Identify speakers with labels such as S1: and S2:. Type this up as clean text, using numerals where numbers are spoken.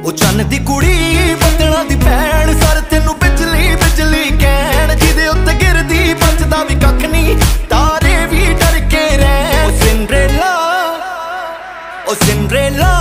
S1: ਉਹ ਚੰਨ ਦੀ ਕੁੜੀ ਬੱਦਲਾਂ ਦੀ ਭੈਣ ਸਰ ਤੈਨੂੰ ਬਿਜਲੀ ਬਿਜਲੀ ਕਹਿਣ ਜਿਹਦੇ ਉੱਤੇ ਗਿਰਦੀ ਬਚਦਾ ਵੀ ਕੱਖ ਨਹੀਂ ਤਾਰੇ ਵੀ ਡਰ ਕੇ ਰਹਿਣ ਉਹ ਸਿੰਡਰੇਲਾ